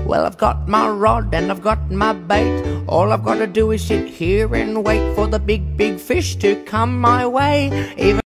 Well, I've got my rod and I've got my bait. All I've got to do is sit here and wait for the big, big fish to come my way. Even